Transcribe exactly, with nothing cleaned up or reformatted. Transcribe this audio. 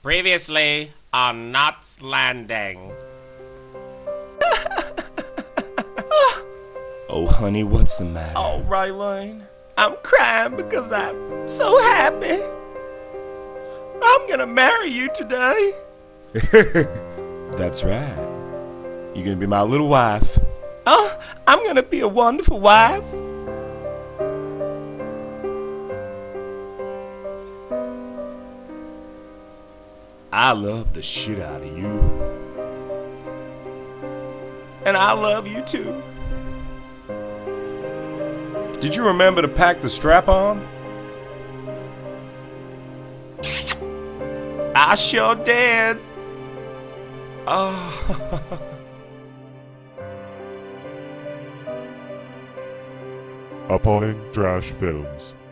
Previously on Knots Landing. Oh, honey, what's the matter? Oh, Raylene, I'm crying because I'm so happy. I'm gonna marry you today. That's right. You're gonna be my little wife. Oh, I'm gonna be a wonderful wife. I love the shit out of you. And I love you too. Did you remember to pack the strap on? I sure did. Oh. Appalling Trash Films.